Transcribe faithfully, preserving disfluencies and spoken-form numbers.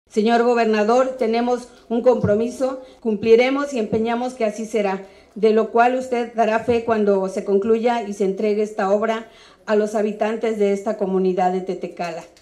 Señor gobernador, tenemos un compromiso, cumpliremos y empeñamos que así será, de lo cual usted dará fe cuando se concluya y se entregue esta obra a los habitantes de esta comunidad de Tetecala.